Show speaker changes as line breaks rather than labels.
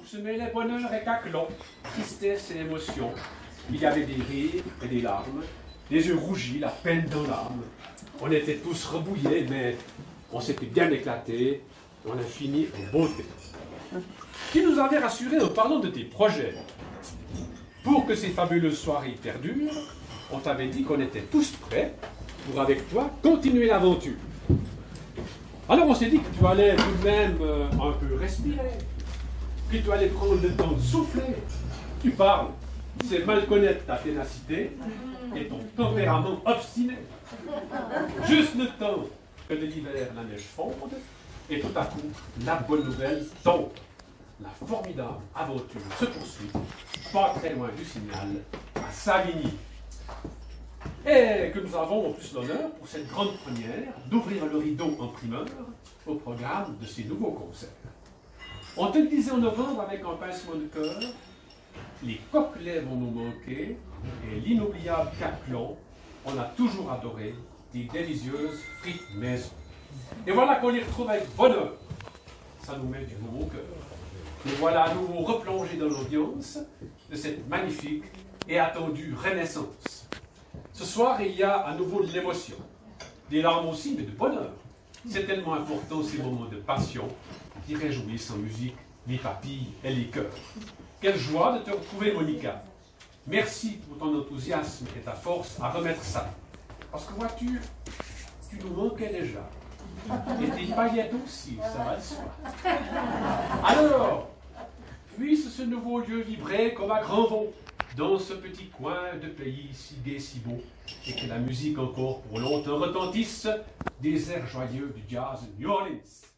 se mêlaient bonheur et caclon, tristesse et émotion. Il y avait des rires et des larmes, des yeux rougis, la peine dans l'âme. On était tous rebouillés, mais on s'était bien éclatés, on a fini en beauté. Tu nous avais rassurés en parlant de tes projets. Pour que ces fabuleuses soirées perdurent, on t'avait dit qu'on était tous prêts pour, avec toi, continuer l'aventure. Alors on s'est dit que tu allais tout de même un peu respirer, puis tu allais prendre le temps de souffler. Tu parles, c'est mal connaître ta ténacité et ton tempérament obstiné. Juste le temps que de l'hiver la neige fonde, et tout à coup, la bonne nouvelle tombe. La formidable aventure se poursuit, pas très loin du Signal, à Savigny. Et que nous avons en plus l'honneur, pour cette grande première, d'ouvrir le rideau en primeur au programme de ces nouveaux concerts. On te le disait en novembre avec un pincement de cœur, les coquelets vont nous manquer, et l'inoubliable Caclon, on a toujours adoré des délicieuses frites maison. Et voilà qu'on les retrouve avec bonheur. Ça nous met du nouveau cœur. Nous voilà à nouveau replongés dans l'audience de cette magnifique et attendue renaissance. Ce soir, il y a à nouveau de l'émotion, des larmes aussi, mais de bonheur. C'est tellement important ces moments de passion qui réjouissent en musique les papilles et les cœurs. Quelle joie de te retrouver, Monica. Merci pour ton enthousiasme et ta force à remettre ça. Parce que vois-tu, tu nous manquais déjà. Et tes paillettes aussi, ça va de soi. Alors, puisse ce nouveau lieu vibrer comme à grand vent dans ce petit coin de pays si gai, si beau, et que la musique encore pour longtemps retentisse des airs joyeux du jazz New Orleans.